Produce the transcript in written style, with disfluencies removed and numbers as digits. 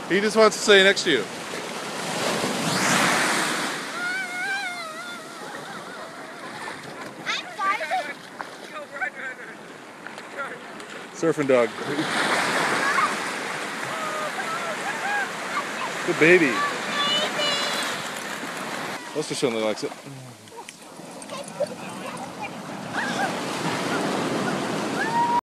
He just wants to stay next to you. Surfing dog. Good baby. Lester certainly likes it.